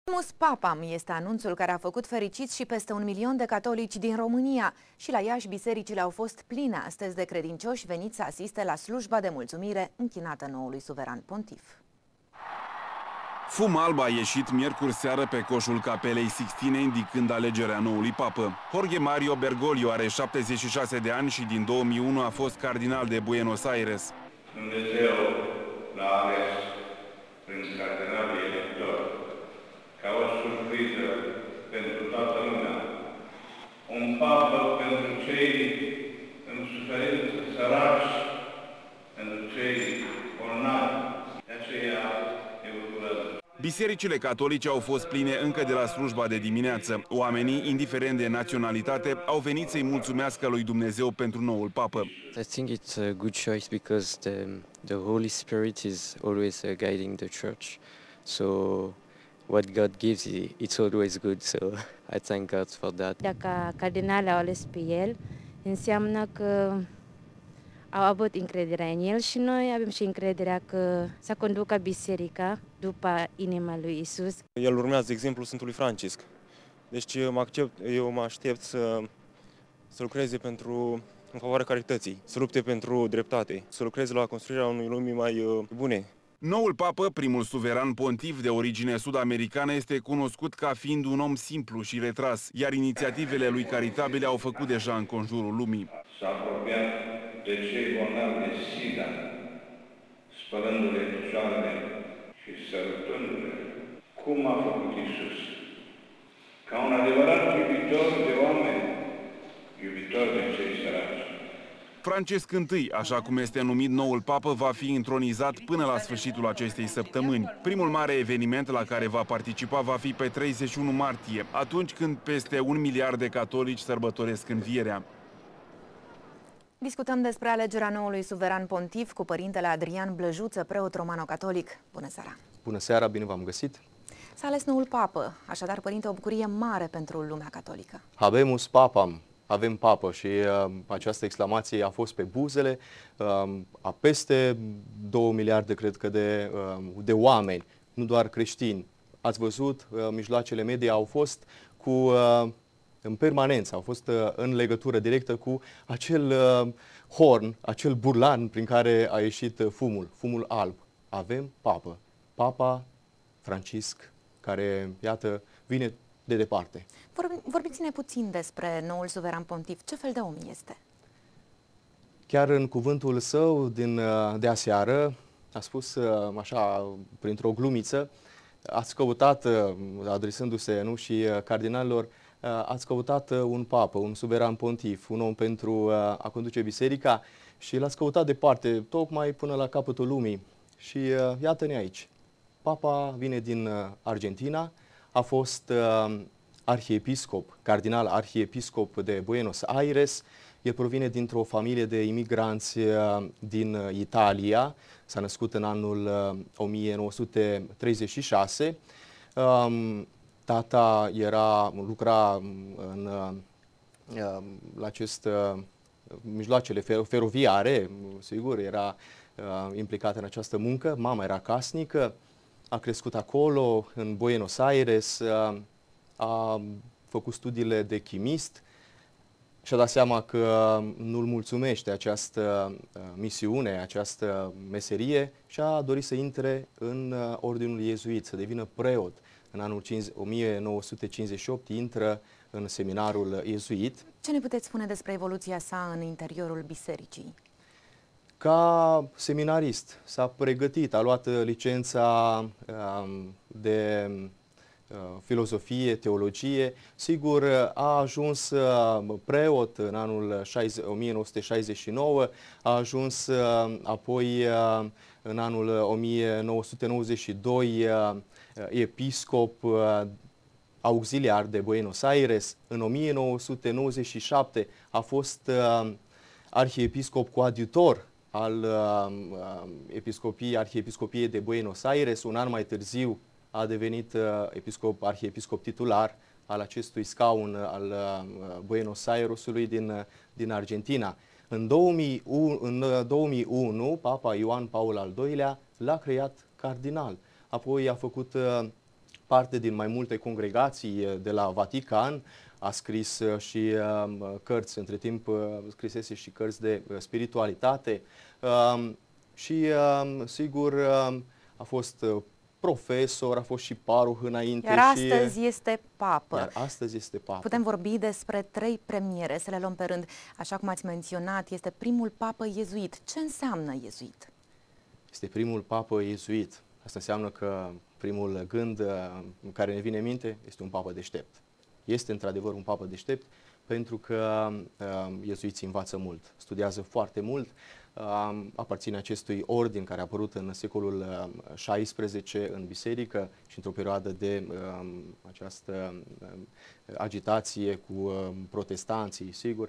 Habemus Papam este anunțul care a făcut fericiți și peste 1 milion de catolici din România. Și la Iași, bisericile au fost pline astăzi de credincioși veniți să asiste la slujba de mulțumire închinată noului suveran pontif. Fum alb a ieșit miercuri seară pe coșul Capelei Sixtine, indicând alegerea noului papă. Jorge Mario Bergoglio are 76 de ani și din 2001 a fost cardinal de Buenos Aires. Dumnezeu l-a ales prin cardinalii electori ca o surpriză pentru toată lumea. Un papă pentru cei în suferință, săraci, pentru cei bolnavi. De aceea eu urez. Bisericile catolice au fost pline încă de la slujba de dimineață. Oamenii, indiferent de naționalitate, au venit să-i mulțumească lui Dumnezeu pentru noul papă. I think it's a good choice because the Holy Spirit is always guiding the church. So what God gives, it's always good. So I thank God for that. Dacă cardinalii au ales pe el, înseamnă că au avut încrederea în el și noi avem și încrederea că să conducă biserica după inima lui Isus. El urmează exemplul Sfântului Francisc. Deci eu mă aștept să lucreze în favoarea carității, să lupte pentru dreptate, să lucreze la construirea unei lumii mai bune. Noul papă, primul suveran pontif de origine sud-americană, este cunoscut ca fiind un om simplu și retras, iar inițiativele lui caritabile au făcut deja în conjurul lumii. S-a apropiat de cei bolnavi de SIDA, spălându-le picioarele și sărutându-le. Cum a făcut Iisus? Ca un adevărat iubitor de oameni, iubitor de cei săraci. Francesc I, așa cum este numit noul papă, va fi intronizat până la sfârșitul acestei săptămâni. Primul mare eveniment la care va participa va fi pe 31 martie, atunci când peste 1 miliard de catolici sărbătoresc învierea. Discutăm despre alegerea noului suveran pontif cu părintele Adrian Blăjuță, preot romano-catolic. Bună seara! Bună seara, bine v-am găsit! S-a ales noul papă, așadar, părinte, o bucurie mare pentru lumea catolică. Habemus Papam, avem papă, și această exclamație a fost pe buzele a peste 2 miliarde, cred că, de oameni, nu doar creștini. Ați văzut, mijloacele media au fost în permanență, au fost în legătură directă cu acel horn, acel burlan prin care a ieșit fumul alb. Avem papă, Papa Francisc, care, iată, vine de departe. Vorbiți-ne puțin despre noul suveran pontif. Ce fel de om este? Chiar în cuvântul său de aseară a spus așa, printr-o glumiță, ați căutat, adresându-se și cardinalilor, ați căutat un papă, un suveran pontif, un om pentru a conduce biserica și l-ați căutat departe, tocmai până la capătul lumii. Și iată-ne aici. Papa vine din Argentina, a fost arhiepiscop, cardinal arhiepiscop de Buenos Aires. El provine dintr-o familie de imigranți din Italia, s-a născut în anul 1936. Tata lucra la mijloacele feroviare, sigur, era implicat în această muncă. Mama era casnică, a crescut acolo, în Buenos Aires, a făcut studiile de chimist și a dat seama că nu-l mulțumește această misiune, această meserie și a dorit să intre în ordinul iezuit, să devină preot. În anul 1958 intră în seminarul iezuit. Ce ne puteți spune despre evoluția sa în interiorul bisericii? Ca seminarist s-a pregătit, a luat licența de filozofie, teologie. Sigur, a ajuns preot în anul 1969, a ajuns apoi în anul 1992 episcop auxiliar de Buenos Aires. În 1997 a fost arhiepiscop coadjutor al arhiepiscopiei de Buenos Aires. Un an mai târziu a devenit arhiepiscop titular al acestui scaun al Buenos Airesului din Argentina. În 2001, Papa Ioan Paul al II-lea l-a creat cardinal. Apoi a făcut parte din mai multe congregații de la Vatican, a scris și cărți, între timp scrisese și cărți de spiritualitate și sigur a fost profesor, a fost și paroh înainte. Iar astăzi este papă. Iar astăzi este papă. Putem vorbi despre 3 premiere, să le luăm pe rând. Așa cum ați menționat, este primul papă iezuit. Ce înseamnă iezuit? Este primul papă iezuit. Asta înseamnă că primul gând care ne vine în minte este un papă deștept. Este într-adevăr un papă deștept pentru că iezuiții învață mult, studiază foarte mult, aparține acestui ordin care a apărut în secolul XVI în biserică și într-o perioadă de această agitație cu protestanții, sigur.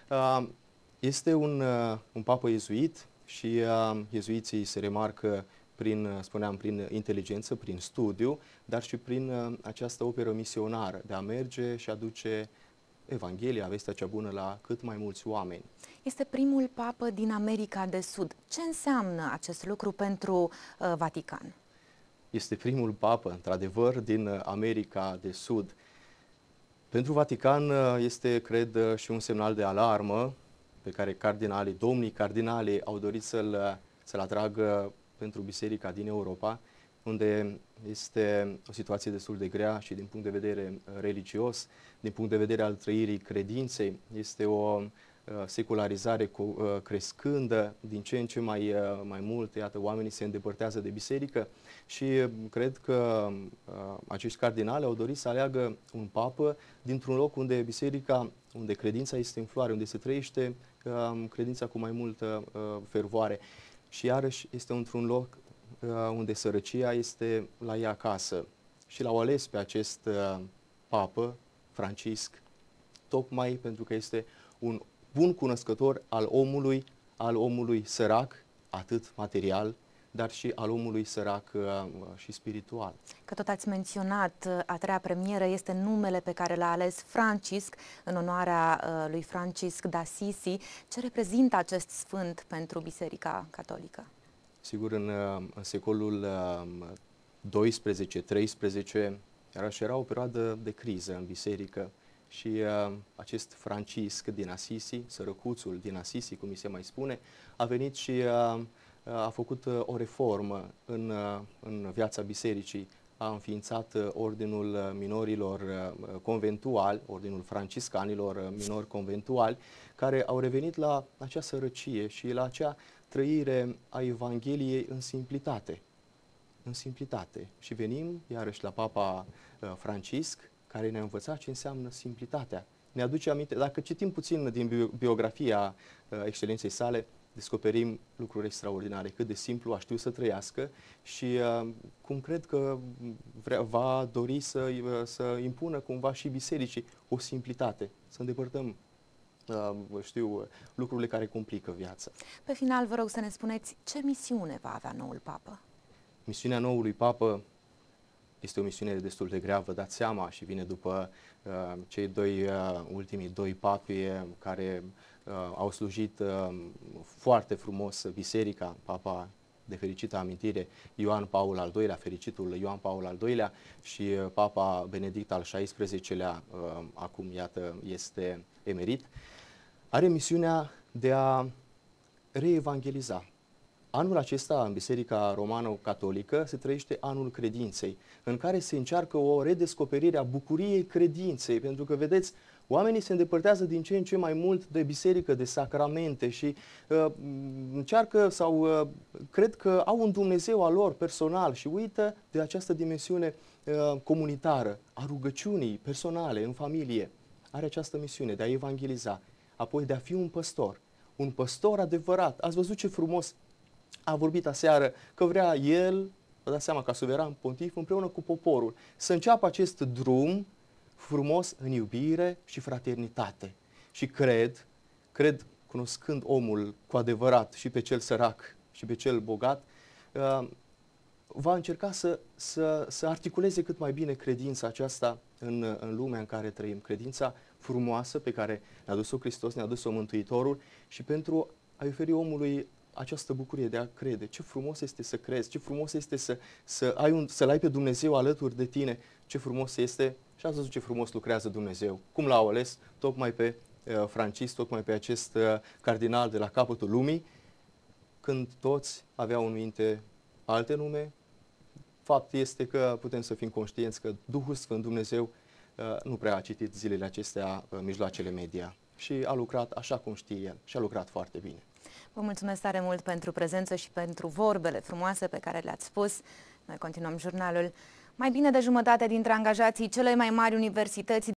Este un papă iezuit și iezuiții se remarcă prin inteligență, prin studiu, dar și prin această operă misionară de a merge și aduce Evanghelia, vestea cea bună la cât mai mulți oameni. Este primul papă din America de Sud. Ce înseamnă acest lucru pentru Vatican? Este primul papă, într-adevăr, din America de Sud. Pentru Vatican este, cred, și un semnal de alarmă pe care domnii cardinali au dorit să-l atragă pentru biserica din Europa, unde este o situație destul de grea și din punct de vedere religios, din punct de vedere al trăirii credinței. Este o secularizare crescândă, din ce în ce mai mult, iată, oamenii se îndepărtează de biserică și cred că acești cardinali au dorit să aleagă un papă dintr-un loc unde biserica, unde credința este în floare, unde se trăiește credința cu mai multă fervoare. Și iarăși este într-un loc unde sărăcia este la ea acasă. Și l-au ales pe acest papă, Francisc, tocmai pentru că este un bun cunoscător al omului sărac, atât material, dar și al omului sărac și spiritual. Că tot ați menționat, a 3-a premieră este numele pe care l-a ales Francisc în onoarea lui Francisc d'Assisi. Ce reprezintă acest sfânt pentru Biserica Catolică? Sigur, în secolul XII-XIII, iarăși era o perioadă de criză în biserică și acest Francisc din Assisi, sărăcuțul din Assisi, cum mi se mai spune, a venit și a făcut o reformă în viața bisericii. A înființat ordinul minorilor conventuali, ordinul franciscanilor minori conventuali, care au revenit la acea sărăcie și la acea trăire a Evangheliei în simplitate. În simplitate. Și venim iarăși la Papa Francisc, care ne-a învățat ce înseamnă simplitatea. Ne aduce aminte, dacă citim puțin din biografia excelenței sale, descoperim lucruri extraordinare, cât de simplu a știut să trăiască și cum cred că va dori să impună cumva și bisericii o simplitate, să îndepărtăm lucrurile care complică viața. Pe final, vă rog să ne spuneți ce misiune va avea noul papă? Misiunea noului papă este o misiune destul de grea, vă dați seama, și vine după cei ultimii doi papi care au slujit foarte frumos biserica, papa de fericită amintire Ioan Paul al II-lea, fericitul Ioan Paul al II-lea, și papa Benedict al XVI-lea, acum iată este emerit, are misiunea de a reevangeliza. Anul acesta, în Biserica Romano-Catolică, se trăiește anul credinței, în care se încearcă o redescoperire a bucuriei credinței, pentru că, vedeți, oamenii se îndepărtează din ce în ce mai mult de biserică, de sacramente și încearcă sau cred că au un Dumnezeu al lor personal și uită de această dimensiune comunitară, a rugăciunii personale, în familie. Are această misiune de a evangeliza, apoi de a fi un păstor adevărat. Ați văzut ce frumos a vorbit aseară că vrea el, vă dați seama, ca suveran pontif, împreună cu poporul, să înceapă acest drum frumos în iubire și fraternitate. Și cred, cunoscând omul cu adevărat, și pe cel sărac și pe cel bogat, va încerca să articuleze cât mai bine credința aceasta în lumea în care trăim. Credința frumoasă pe care ne-a adus-o Hristos, ne-a adus-o Mântuitorul, și pentru a oferi această bucurie de a crede. Ce frumos este să crezi, ce frumos este să-L ai pe Dumnezeu alături de tine ce frumos este și ați văzut ce frumos lucrează Dumnezeu. Cum l-au ales tocmai pe Francis, tocmai pe acest cardinal de la capătul lumii, când toți aveau în minte alte nume. Fapt este că putem să fim conștienți că Duhul Sfânt, Dumnezeu, nu prea a citit zilele acestea mijloacele media și a lucrat așa cum știe El și a lucrat foarte bine. Vă mulțumesc tare mult pentru prezență și pentru vorbele frumoase pe care le-ați spus. Noi continuăm jurnalul. Mai bine de jumătate dintre angajații celei mai mari universități